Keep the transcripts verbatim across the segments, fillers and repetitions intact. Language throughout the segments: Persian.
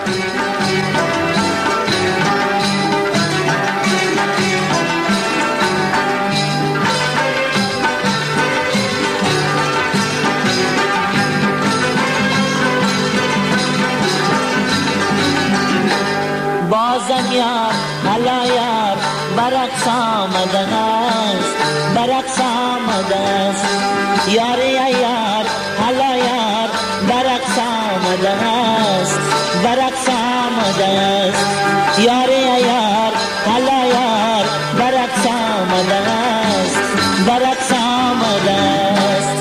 بازم یار حالا یار برعکس آمده است، برعکس آمده است. یار یا یار حالا یار برعکس آمده است، برعکس آمده است. یار یا یار حالا یار برعکس آمده است، برعکس آمده است.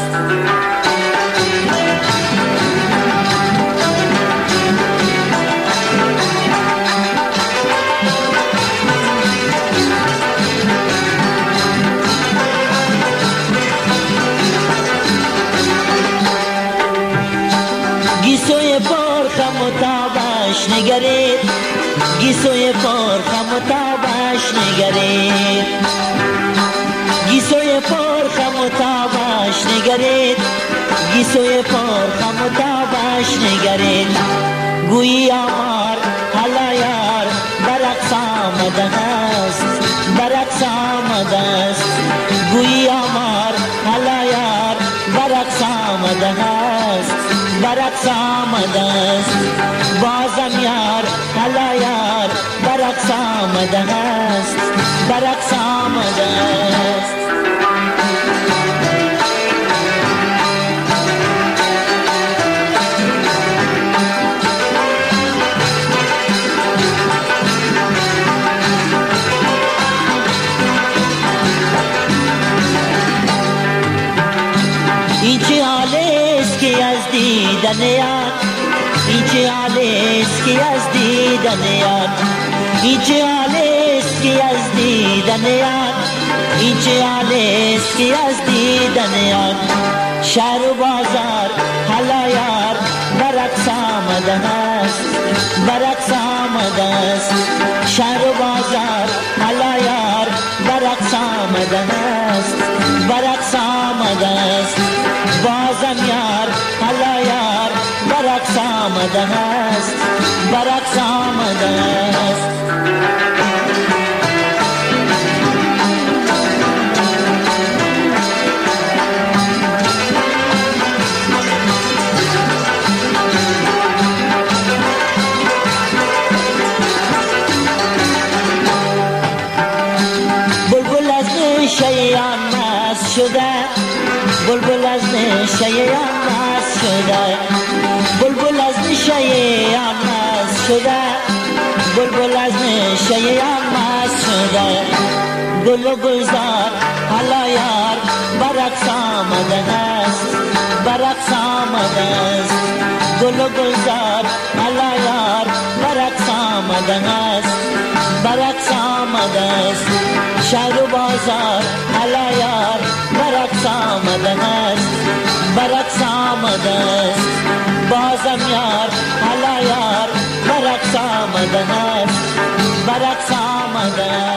گیسوی پرخم و تابش نگرید، گیسوی پرخم و تابش نگرید، گیسوی پرخم و تابش نگرید، گیسوی پرخم و تابش نگرید. گویی آمار حالا یار برعکس آمده است، برعکس آمده است. گویی آمار حالا یار برعکس آمده است، برعکس آمده است. بازم یار حالا یار برعکس آمده است، برعکس آمده است. این چه حالیست که از دیدن یار، این چه حالیست که از دیدن یار، این چه حالیست که از دیدن یار، این چه حالیست که از دیدن یار. شهر و بازار حالا یار برعکس آمده است، برعکس آمده است. شهر و بازار حالا یار برعکس آمده است، برعکس آمده است. بازم یار حالا یار برعکس آمده است، برعکس آمده است. بلبل از نشه آن مست شده، بلبل از نشه آن مست شده، بلبل از نشه آن مست شده، بلبل از نشه آن مست شده. گل و گلزار حالا یار برعکس آمده است، برعکس آمده است. گل و گلزار حالا یار برعکس آمده است، برعکس آمده است. شهر و بازار حالا یار برعکس آمده است، برعکس آمده است. بازم یار حالا یار برعکس آمده است، برعکس آمده است.